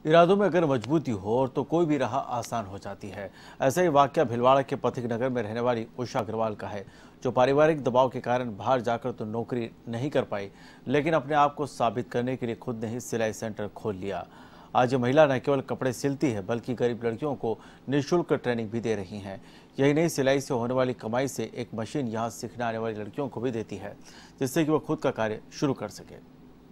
इरादों में अगर मजबूती हो तो कोई भी राह आसान हो जाती है। ऐसा ही वाकया भिलवाड़ा के पथिक नगर में रहने वाली उषा अग्रवाल का है, जो पारिवारिक दबाव के कारण बाहर जाकर तो नौकरी नहीं कर पाई, लेकिन अपने आप को साबित करने के लिए खुद ने ही सिलाई सेंटर खोल लिया। आज ये महिला न केवल कपड़े सिलती है, बल्कि गरीब लड़कियों को निःशुल्क ट्रेनिंग भी दे रही हैं। यही नहीं, सिलाई से होने वाली कमाई से एक मशीन यहाँ सीखने आने वाली लड़कियों को भी देती है, जिससे कि वो खुद का कार्य शुरू कर सके।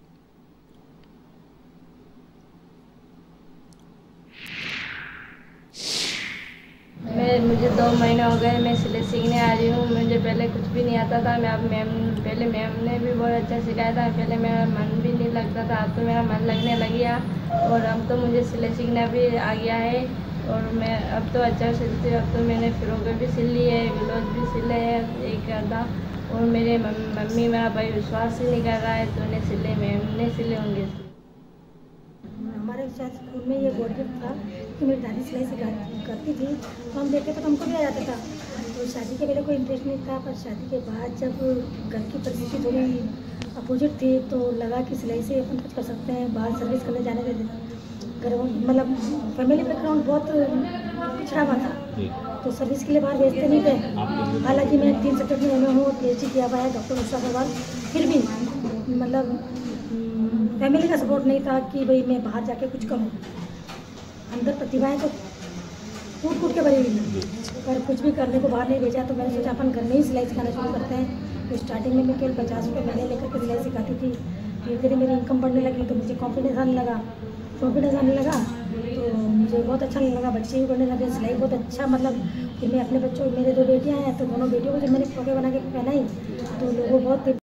मुझे 2 महीने हो गए, मैं सिलाई सीखने आ रही हूँ। मुझे पहले कुछ भी नहीं आता था। मैं अब पहले मैम ने भी बहुत अच्छा सिखाया था। पहले मेरा मन भी नहीं लगता था, अब तो मेरा मन लगने लग गया और अब तो मुझे सिलाई सीखना भी आ गया है और मैं अब तो अच्छा सिलती हूँ। अब तो मैंने फ्रॉकें भी सिल ली है, ब्लाउज भी सिले है एक आधा, और मेरे मम्मी मेरा भाई विश्वास ही नहीं कर रहा है तो उन्हें सिले, मैम ने सिले होंगे। हमारे स्कूल में ये बोर्ड था कि मेरी दादी सिलाई करती थी, तो हम देखते तो हमको भी आ जाता था। तो शादी के पहले कोई इंटरेस्ट नहीं था, पर शादी के बाद जब घर की परिस्थिति थोड़ी अपोजिट थी तो लगा कि सिलाई से अपन कुछ कर सकते हैं, बाहर सर्विस करने जाने देते। घर मतलब फैमिली बैकग्राउंड बहुत पिछड़ा हुआ था, तो सर्विस के लिए बाहर भेजते नहीं थे। हालांकि मैं 3 सब्जेक्ट में एमए हूँ, PhD किया हुआ है डॉक्टर उषा अग्रवाल, फिर भी मतलब फैमिली का सपोर्ट नहीं था कि भाई मैं बाहर जाके कुछ करूँ। अंदर प्रतिभाएं तो कूट के भरी हुई थी, पर कुछ भी करने को बाहर नहीं भेजा। तो मैंने सोचा अपन घर में ही सिलाई सिखाना शुरू करते हैं। तो स्टार्टिंग में मैं केवल 50 रुपये महीने लेकर के सिलाई सिखाती थी। धीरे धीरे मेरी इनकम बढ़ने लगी तो मुझे कॉन्फिडेंस आने लगा तो मुझे बहुत अच्छा लगने लगा। बच्चे भी बढ़ने लगे, सिलाई बहुत अच्छा, मतलब कि मैं अपने बच्चों, मेरे 2 बेटियाँ हैं तो दोनों बेटियों को जब मैंने फ्रॉकें बना के पहनाई तो लोगों बहुत